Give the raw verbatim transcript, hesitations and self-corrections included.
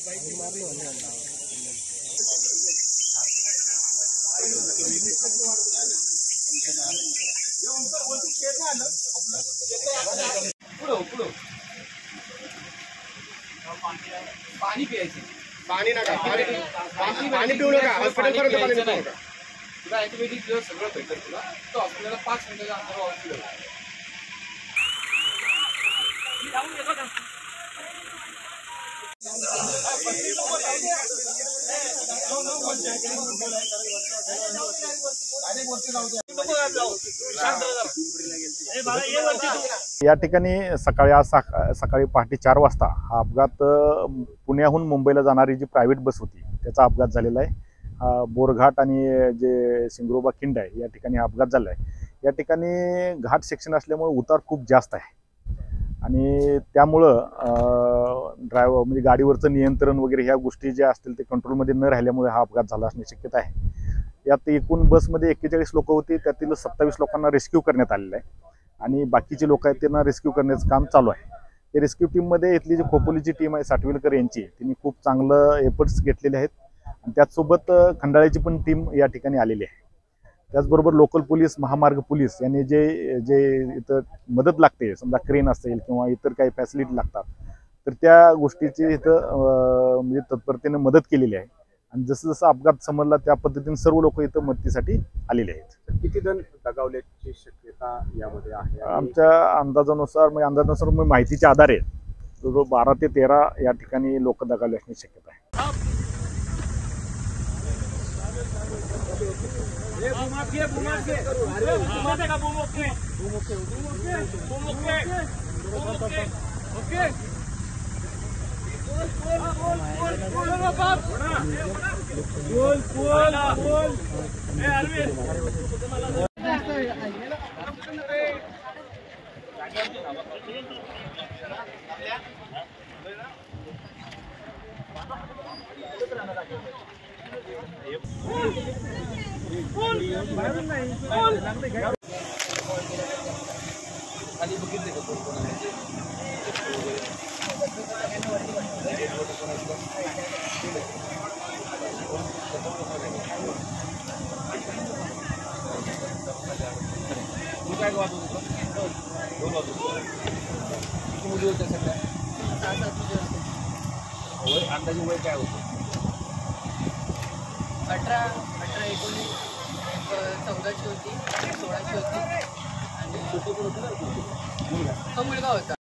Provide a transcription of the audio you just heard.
पाणी प्यायचं, पाणी नका, पाणी पिऊ नका, हॉस्पिटल पर्यंत पाणी पिऊ नका. तुला अँटीबायोटिक दिवस सगळं भेटेल तुला. तो हॉस्पिटलला पाच मिनिटाच्या अंतरावर हॉस्पिटल आहे. या ठिकाणी सकाळी आज सकाळी पहाटे चार वाजता हा अपघात पुण्याहून मुंबईला जाणारी जी प्रायव्हेट बस होती त्याचा अपघात झालेला आहे. बोरघाट आणि जे सिंगरोबा खिंड आहे या ठिकाणी हा अपघात झाला आहे. या ठिकाणी घाट सेक्शन असल्यामुळे उतार खूप जास्त आहे आणि त्यामुळं ड्रायव्हर म्हणजे गाडीवरचं नियंत्रण वगैरे ह्या गोष्टी ज्या असतील ते कंट्रोलमध्ये न राहिल्यामुळे हा अपघात झाला असण्याची शक्यता आहे. यात एकूण बसमध्ये एक्केचाळीस लोक होती, त्यातील सत्तावीस लोकांना रेस्क्यू करण्यात आलेलं आहे आणि बाकीचे लोक आहेत त्यांना रेस्क्यू करण्याचं काम चालू आहे. हे रेस्क्यू टीममध्ये इथली जी खोपोलीची टीम आहे साठवेलकर यांची, त्यांनी खूप चांगलं एफर्ट्स घेतलेले आहेत आणि त्याचसोबत खंडाळ्याची पण टीम या ठिकाणी आलेली आहे. त्याचबरोबर लोकल पोलीस, महामार्ग पोलीस यांनी जे जे इथं मदत लागते, समजा क्रेन असेल किंवा इतर काही फॅसिलिटी लागतात तर त्या गोष्टीची इथं म्हणजे तत्परतेने मदत केलेली आहे आणि जसं जसं अपघात समजला त्या पद्धतीने सर्व लोक इथं मदतीसाठी आलेले आहेत. किती जण दगावल्याची शक्यता यामध्ये आहे? आमच्या अंदाजानुसार म्हणजे अंदाजानुसार म्हणजे माहितीच्या आधारे जवळजवळ बारा ते तेरा या ठिकाणी लोक दगावले असण्याची शक्यता आहे. खाली बघितले का कोण तू काय वाजवत होता? दोन वाजवत होता. किती मुली होत्या सगळ्या? वय अंदाजे वय काय होतं? अठरा अठरा एकोणीस चौदाची होती, सोळाची होती आणि छोटी पण होती ना तो मुलगा होता.